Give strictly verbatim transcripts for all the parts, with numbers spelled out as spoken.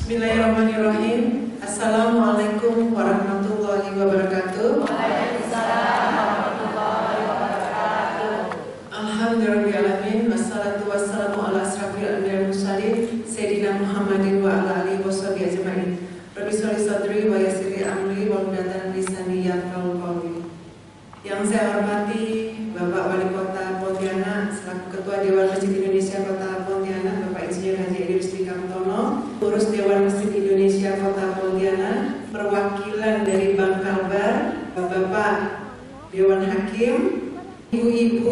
Bismillahirrahmanirrahim. Assalamualaikum warahmatullahi wabarakatuh. Waalaikumsalam warahmatullahi wabarakatuh. Alhamdulillahirrahmanirrahim. Wassalatu wassalamu ala asrafil anbiya'i wal mursalin Sayyidina Muhammadin wa ala alihi washabihi ajma'in. Rabbi shrah li sadri wa yassir li amri wahlul 'uqdatam min lisani yafqahu qawli. Yang saya hormati Bapak Wali Kota Pontianak selaku Ketua Dewan Masjid Indonesia Kota Pontianak, Bapak Insinyur Haji Edi Rusdi Kamtono, Pengurus Dewan Masjid Indonesia Kota Pontianak, perwakilan dari Bank Kalbar, Bapak Dewan Hakim, ibu-ibu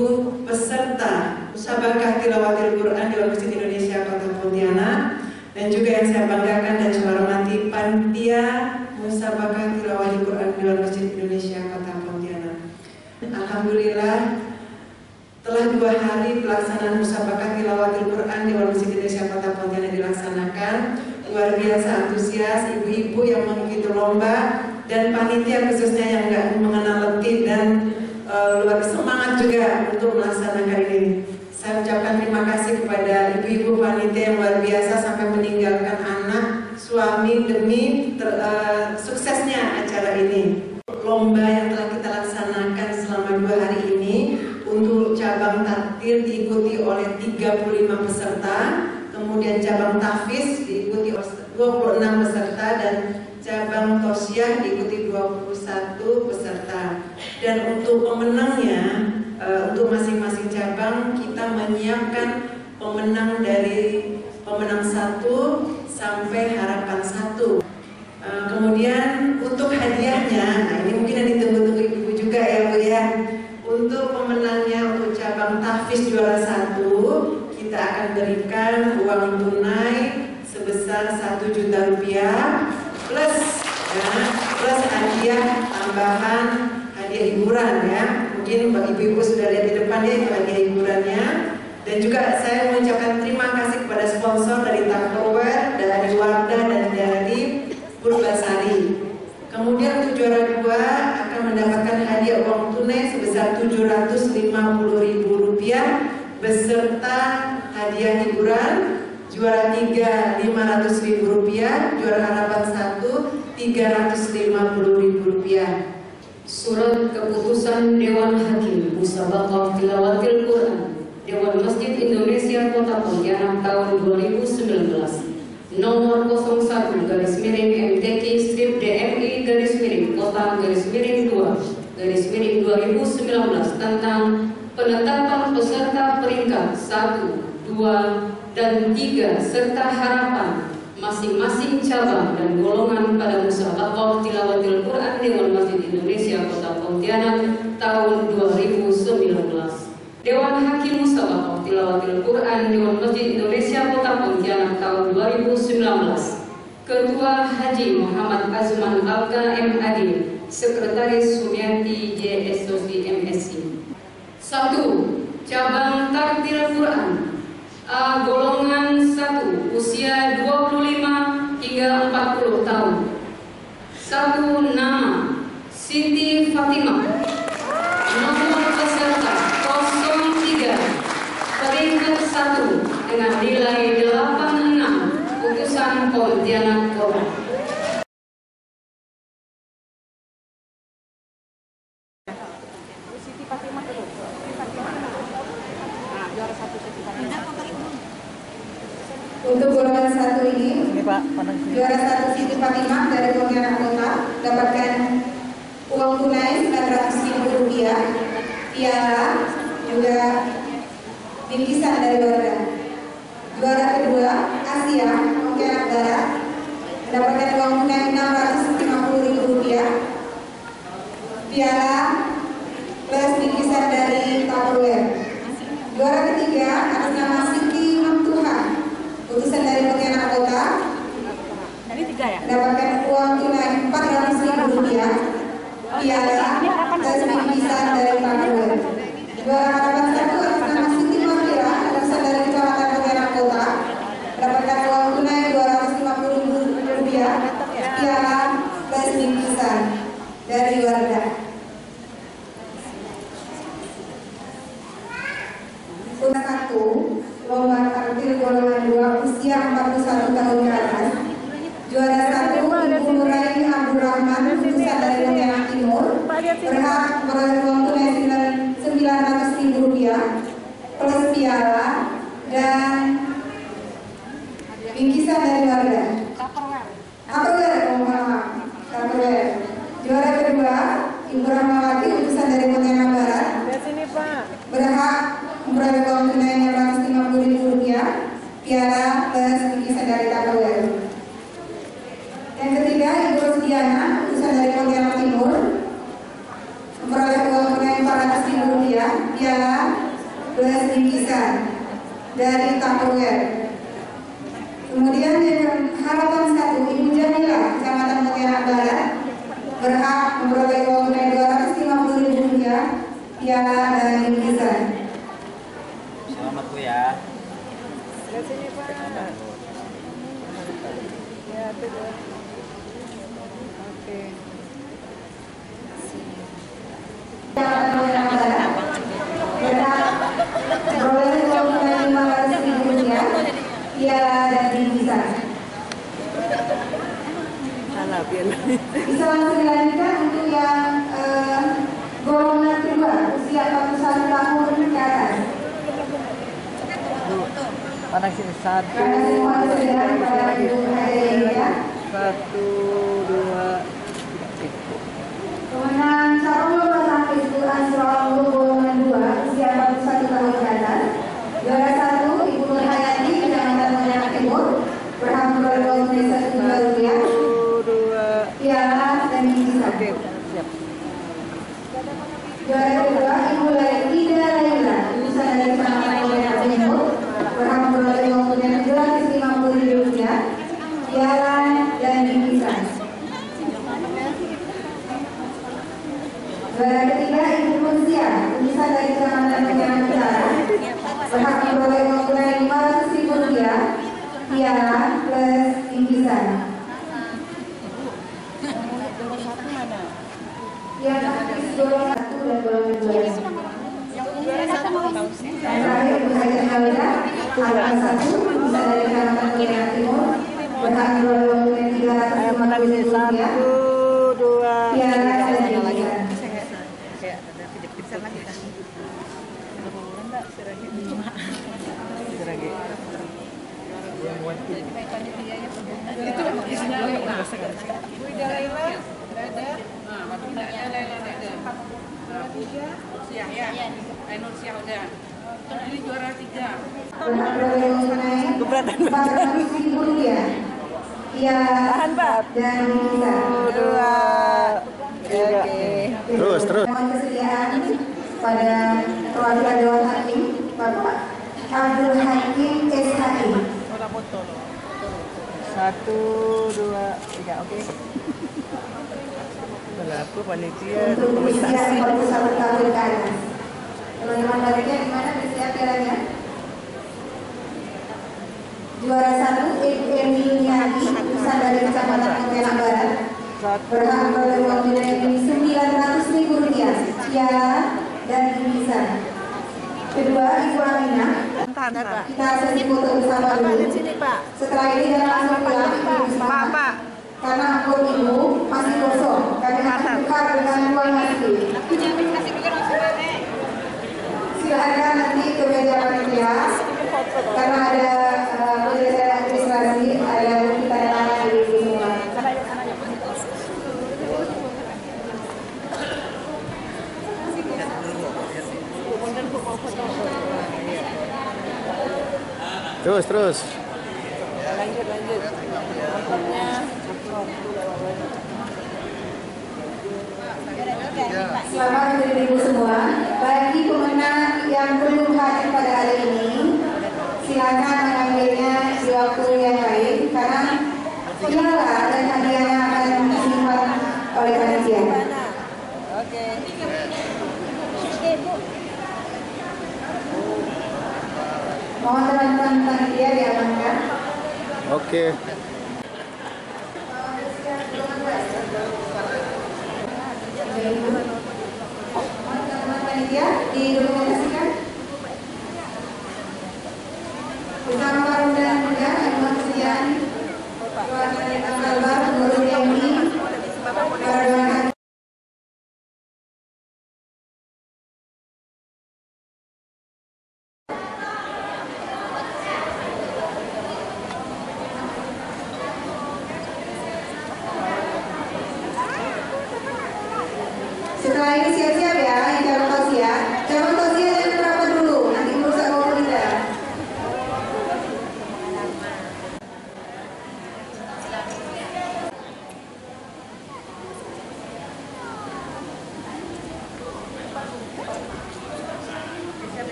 peserta Musabaqah Tilawatil Quran Dewan Masjid Indonesia Kota Pontianak, dan juga yang saya banggakan dan saya hormati panitia Musabaqah Tilawatil Quran Dewan Masjid Indonesia Kota Pontianak. Alhamdulillah, telah dua hari pelaksanaan Musabaqah Tilawatil Quran Dewan Masjid Indonesia Kota Pontianak dilaksanakan. Luar biasa antusias ibu-ibu yang mengikuti lomba dan panitia khususnya yang nggak mengenal letih dan uh, luar semangat juga untuk melaksanakan ini. Saya ucapkan terima kasih kepada ibu-ibu panitia yang luar biasa sampai meninggalkan anak, suami demi ter, uh, suksesnya acara ini. Lomba yang telah kita laksanakan selama dua hari ini untuk cabang takdir diikuti oleh tiga puluh lima peserta, kemudian cabang tahfiz diikuti oleh dua puluh enam peserta, dan cabang tausiah diikuti dua puluh satu peserta. Dan untuk pemenangnya, uh, untuk masing-masing cabang kita menyiapkan pemenang dari pemenang satu sampai harapan satu. Uh, kemudian untuk hadiahnya, nah ini mungkin yang ditunggu-tunggu ibu juga ya Bu ya. Untuk pemenangnya, untuk cabang tahfiz juara satu, kita akan berikan uang tunai sebesar satu juta rupiah plus ya, plus hadiah tambahan, hadiah hiburan ya. Mungkin ibu-ibu sudah lihat di depan ya itu hadiah hiburannya. Dan juga saya mengucapkan terima kasih kepada sponsor dari Tupperware, dari Wardah, dan dari Purbasari. Kemudian untuk juara dua akan mendapatkan hadiah uang tunai sebesar tujuh ratus lima puluh ribu rupiah beserta hadiah hiburan. Juara tiga lima ratus ribu rupiah, juara harapan satu tiga ratus lima puluh ribu rupiah. Surat Keputusan Dewan Hakim Musabaqah Tilawatil Quran Dewan Masjid Indonesia Kota Pontianak tahun dua ribu sembilan belas nomor nol satu garis miring M T Q strip D M I garis miring Kota garis miring dua garis miring dua ribu sembilan belas tentang penetapan peserta peringkat satu, dua, dan tiga serta harapan masing-masing cabang dan golongan pada Musabaqah Tilawatil Quran Dewan Masjid Indonesia Kota Pontianak tahun dua ribu sembilan belas. Dewan Hakim Musabaqah Tilawatil Quran Dewan Masjid Indonesia Kota Pontianak tahun dua ribu sembilan belas. Ketua Haji Muhammad Azman Alka M A D, Sekretaris Sumiati J S O C M S I. satu. Cabang Takdir Quran A golongan satu, usia dua puluh lima hingga empat puluh tahun. Satu. Nama Siti Fatimah. Nomor peserta nol tiga, peringkat satu dengan nilai delapan puluh enam, Putusan Pontianak Kota. Untuk golongan satu ini, juara satu Siti Fatimah dari Pontianak Kota dapatkan uang tunai sembilan ratus ribu rupiah, piala, juga bingkisan dari warga. Juara kedua Asia Pontianak Barat mendapatkan uang tunai enam ratus lima puluh ribu rupiah, piala, plus bingkisan dari Tupperware. Juara ketiga atas nama Siti Mamtuha, utusan dari Pontianak Kota, mendapatkan uang tunai empat ratus ribu rupiah, piala, plus bingkisan dari Tupperware. Juara harapan satu atas nama Siti Mafira, utusan dari Kecamatan Pontianak Kota, mendapatkan uang tunai dua ratus lima puluh ribu rupiah, piala, bingkisan dari warga. Tupperware, oh maaf, Tupperware. Juara kedua, Ibu Rahmawati utusan dari Pontianak Barat. Berhak memperoleh uang tunai enam ratus lima puluh ribu rupiah, piala plus bingkisan dari Tupperware. Yang ketiga, Ibu Rosdiana utusan dari Pontianak Timur, memperoleh uang tunai empat ratus ribu rupiah, piala plus bingkisan dari Tupperware. Kemudian yang harapan satu, Ibu Jamila, Kecamatan Pontianak Barat, berhak memperoleh uang tunai dua ratus lima puluh ribu rupiah, piala dan bingkisan. Selamat Bu ya. Ke sini Pak. Ya, itu dua. Oke. Kecamatan Pontianak Barat, berhak memperoleh uang tunai lima ratus ribu rupiah, piala dan bingkisan. Salah piala. Bisa langsung dilanjutkan untuk yang eh, golongan kedua, usia empat puluh satu tahun ke atas. Mana sini satu. Karena semua disediakan pada Ibu Hadir ya. Satu, dua, tiga. Kemenang calon lomba tangkis Quran Surah golongan dua, usia empat puluh satu tahun ke atas. Juara satu, Ibu Nur Hayati, Kecamatan Pontianak Timur, berhak memperoleh uang tunai satu juta rupiah, Satu, dua. piala dan bingkisan. Oke, siap. Juara kedua, Ibu Laila Laila, lulusan dari Kecamatan Pontianak Timur, berhak memperoleh uang tunai tujuh ratus lima puluh ribu rupiah, piala dan bingkisan. Juara ketiga, Ibu Kunsia, lulusan dari Kecamatan Pontianak Utara, berhak memperoleh uang tunai lima ratus ribu rupiah, piala plus bingkisan. Yang tangkis golongan satu dan golongan dua. Yang terakhir, Ibu Hajar Hawida, angka satu, lulusan dari Kecamatan Pontianak Timur, berhak memperoleh uang tunai tiga ratus lima puluh ribu rupiah, Satu, dua, piala tiga. dan bingkisan. Lagi. Berhak memperoleh uang tunai empat ratus ribu rupiah, piala dan bingkisan. Satu, dua, tiga. Terus, terus. Mohon kesediaan pada perwakilan Dewan Hakim, Bapak Abdul Hakim S H I. Satu, dua, tiga. Oke. Berlaku panitia Untuk usia dokumentasi. empat puluh satu tahun ke atas. Teman-teman baliknya gimana bersiap pialanya? Juara satu, Ibu Emiliani, lulusan dari Kecamatan Pontianak Barat, Satu, berhak memperoleh uang tunai sembilan ratus ribu rupiah, piala dan bingkisan. Kedua, Ibu Aminah. tahan, Pak. Kita sesi foto bersama dulu. Setelah ini jangan langsung pulang, Ibu bersama. Pak, Pak. Karena angkot Ibu masih kosong. Kami akan tukar dengan uang asli. Silakan nanti ke meja panitia. Karena ada uh, pergeseran administrasi, ada kita yang tangan dari Ibu semua. Terus, terus. Lanjut, lanjut. Selamat untuk Ibu semua. Bagi pemenang yang belum hadir pada hari ini, silakan mengambilnya di waktu yang lain karena piala dan hadiahnya akan disimpan oleh panitia. Oke. Mohon teman-teman panitia diamankan. Oke. Mohon teman-teman panitia didokumentasikan. Bersama para undangan muda, Ibu Kesediaan, Keluarga Al-Kalbar, Guru T N I, para dewan hakim.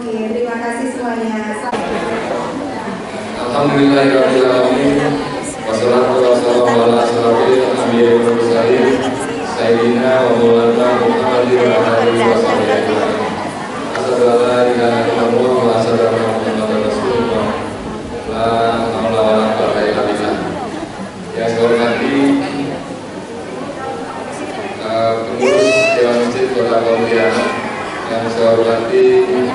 Oke, terima kasih semuanya. Alhamdulillahirabbil alamin. Wassalatu wassalamu ala asyrofil anbiya'i wal mursalin sayyidina wa maulana Muhammadin wa alihi wasallam. Asyhadu an la ilaha illallah wa asyhadu anna Muhammadar Rasulullah. La haula wa la quwwata illa billah. Yang saya hormati uh, pengurus Dewan Masjid Kota Pontianak, yang saya hormati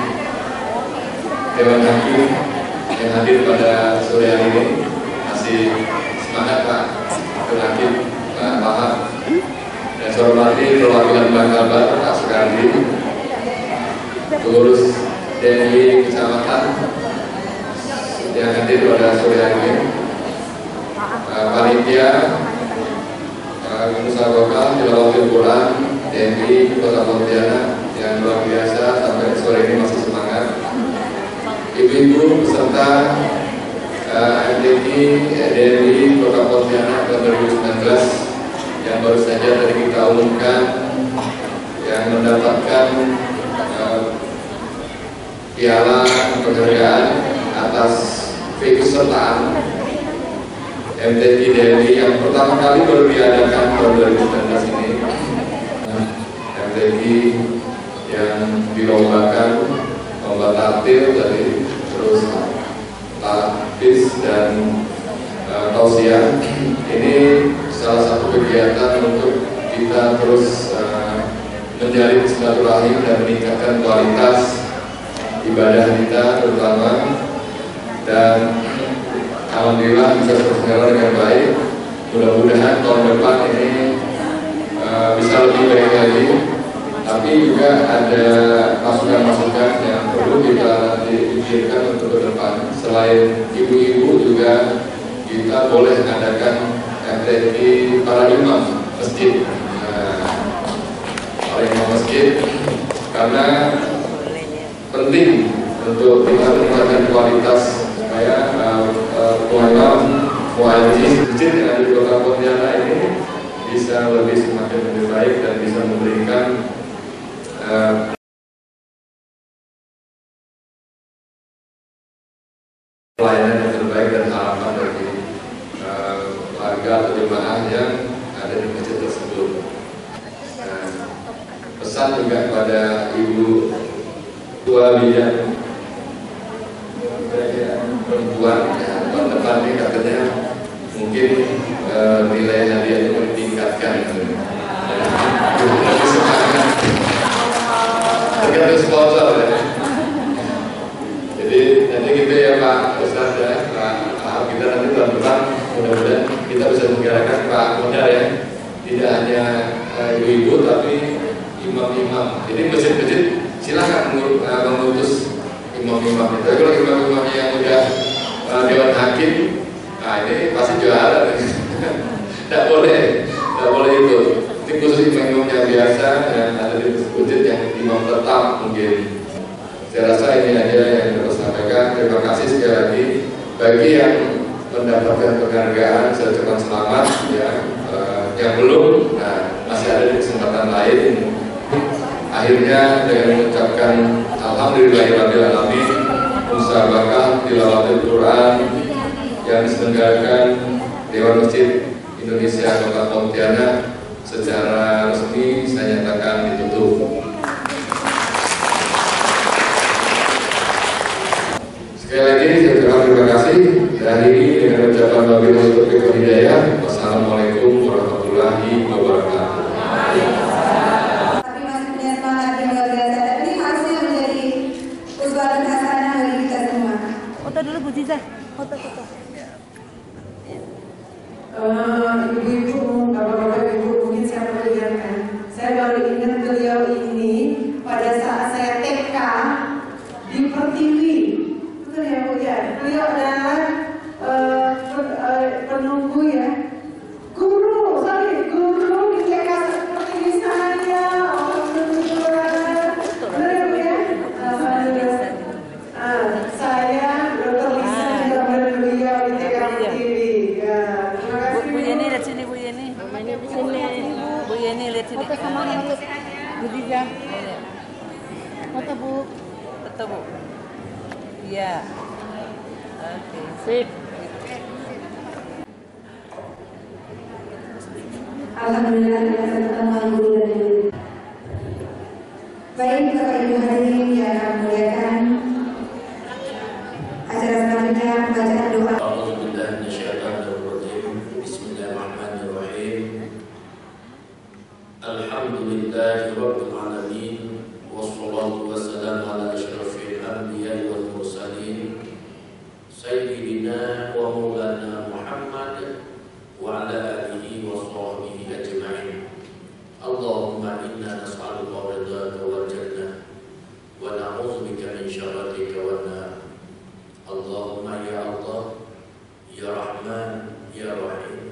Dewan Hakim yang hadir pada sore hari ini. Masih semangat Pak Dewan Hakim, Pak Paham. Dan saya hormati perwakilan Bangkabar, Pak Sukardi, pengurus D N I Kecamatan yang hadir pada sore hari ini, uh, panitia musabaqah tilawatil Quran D N I Kota Pontianak yang luar biasa sampai sore ini masih semangat. Ibu-ibu peserta uh, M T Q D N I Kota Pontianak tahun dua ribu sembilan belas yang baru saja tadi kita umumkan, yang mendapatkan uh, piala penghargaan atas keikutsertaan M T Q D N I yang pertama kali baru diadakan tahun dua ribu sembilan belas ini. Nah, M T Q yang dilombakan lomba taktil dari terus tapis dan uh, tausiah. Ini salah satu kegiatan untuk kita terus uh, menjalin silaturahim dan meningkatkan kualitas ibadah kita terutama, dan alhamdulillah bisa terselenggara dengan baik. Mudah-mudahan tahun depan ini uh, bisa lebih baik lagi. Tapi juga ada masukan-masukan yang perlu kita nanti pikirkan untuk ke depan. Selain ibu-ibu juga kita boleh mengadakan M T Q para imam masjid, nah, para imam masjid, karena penting untuk kita meningkatkan kualitas supaya imam muadzin masjid yang ada di Kota Pontianak ini bisa lebih semakin lebih baik dan bisa memberikan Uh, pelayanan yang terbaik dan harapan bagi uh, warga atau jemaah yang ada di masjid tersebut. Uh, pesan juga kepada ibu tua bidang perempuan, ya, tahun depan ini katanya mungkin uh, nilai hadiahnya ditingkatkan. Lebih semangat. Tergantung sponsor ya. Jadi nanti gitu ya Pak Ustadz ya, Pak Ahok, kita nanti tahun depan mudah-mudahan kita bisa menggerakkan Pak Muda ya, tidak hanya ibu-ibu uh, tapi imam-imam. Jadi masjid-masjid silakan mengutus imam-imam itu. Kalau imam-imam yang udah uh, Dewan Hakim, nah ini pasti juara. Tidak boleh, tidak boleh itu. Ini khusus imam-imam yang biasa yang ada di masjid yang imam tetap mungkin. Saya rasa ini aja yang harus sampaikan. Terima kasih sekali lagi bagi yang mendapatkan penghargaan saya ucapkan selamat ya. Uh, yang belum, nah masih ada di kesempatan lain. Akhirnya dengan mengucapkan alhamdulillahirabbil alamin, musabaqah tilawatil Quran yang diselenggarakan Dewan Masjid Indonesia Kota Pontianak secara resmi saya nyatakan ditutup. Sekali lagi saya ucapkan terima kasih. Dan ini dengan ucapan wabillahi taufiq wal hidayah. Wassalamualaikum warahmatullahi wabarakatuh. Tapi masih punya semangat yang luar biasa. Dan ini harusnya menjadi uswatun hasanah bagi kita semua. Foto dulu Bu Ziza. Foto foto. Uh, ibu-ibu, bapak-bapak, ibu, mungkin siapa yang kan? Saya baru ingat beliau ini pada saat saya T K di Pertiwi. Betul ya Bu ya? Beliau adalah uh, uh, penunggu ya, guru, sorry, guru di T K Pertiwi saya. Alhamdulillah. Betul ya Bu ya? Alhamdulillah. Uh, saya Dokter Lisa juga beliau di T K Pertiwi. Ya. Bu Yeni lihat sini Bu Yeni. Bu sini. Bu Yeni lihat sini. Foto sama Bu Ziza. Foto Bu. foto Bu. Iya. Oke, sip. Alhamdulillah kita ketemu guru dan guru. Baik Bapak Ibu hadirin yang kami muliakan, acara selanjutnya pembacaan doa. Bismillahirrahmanirrahim. Alhamdulillahirabbil alamin wassalatu wassalamu ala asyrafil anbiya'i wal mursalin sayyidina wa maulana Muhammad wa ala alihi wa sahbihi ajma'in. Allahumma inna nas'aluka ridhaka wal jannah wa na'udzubika min syarrika wan nar. Allahumma ya Allah, ya Rahman, ya Rahim.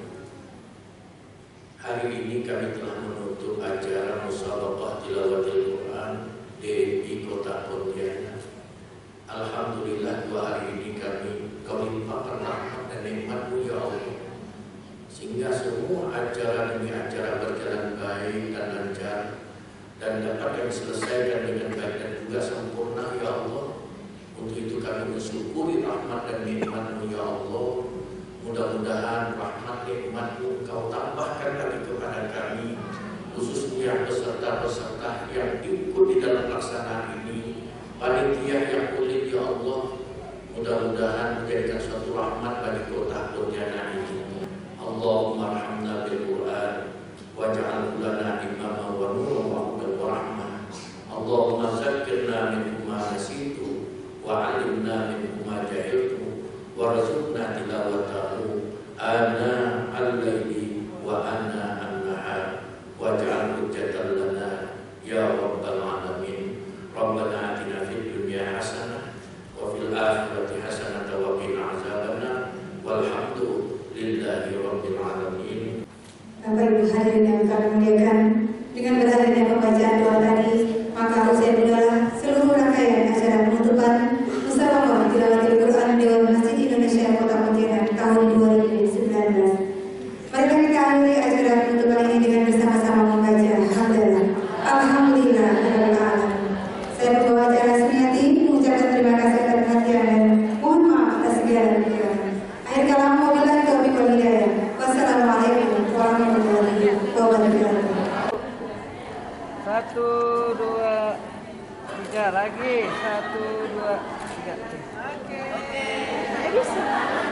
Hari ini kami telah menutup acara musabaqah tilawatil Quran D M I Kota Pontianak. Alhamdulillah dua hari ini kami kau limpahkan rahmat dan nikmat-Mu ya Allah, sehingga semua acara demi acara berjalan baik dan lancar dan dapat kami selesaikan dengan baik dan juga sempurna ya Allah. Untuk itu kami mensyukuri rahmat dan nikmat-Mu ya Allah. Mudah-mudahan rahmat nikmat-Mu Kau tambahkan lagi kepada kami, khususnya peserta-peserta yang ikut di dalam pelaksanaan ini, panitia yang kulit ya Allah. Mudah-mudahan menjadikan suatu rahmat bagi kota Pontianak ini. Allahumma rahmna bil Quran waj'al lana imama wa nuran wa hudan wa rahmah. Allahumma zakkirna minhu ma nasitu wa 'allimna minhu ma jahiltu warzuqna tilawatahu ana al-laili wa ana an-nahar waj'al hujjatan lana ya rabbal alamin. Rabbana atina fid dunya hasanah wa fil akhirati hasanah wa qina azabannar walhamdulillahi rabbil alamin. Bapak Ibu hadirin yang kami muliakan, dengan berakhirnya pembacaan doa tadi, maka usai adalah seluruh rangkaian acara penutupan musabaqah tilawatil Quran Dewan Masjid Indonesia Kota Pontianak tahun dua ribu sembilan belas. Mari kita akhiri acara penutupan ini dengan bersama-sama membaca hamdalah. Alhamdulillah rabbil alamin. Saya pembawa acara Sumiati mengucapkan terima kasih atas perhatian dan mohon maaf atas segala kekurangan. Akhir kalam wabillahi taufiq wal hidayah. Wassalamualaikum warahmatullahi wabarakatuh. Satu, dua, tiga lagi. Satu, dua, tiga. Oke.